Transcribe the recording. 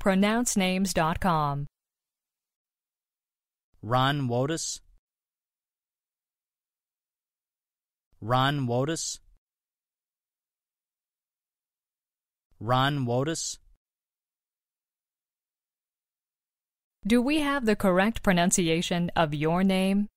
pronouncenames.com. Ron Wotus. Ron Wotus. Ron Wotus. Do we have the correct pronunciation of your name?